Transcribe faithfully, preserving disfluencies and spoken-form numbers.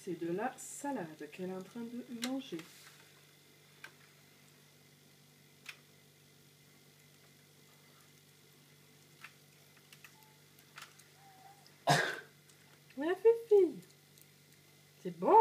c'est de la salade qu'elle est en train de manger. Ouais, Fifi, c'est bon?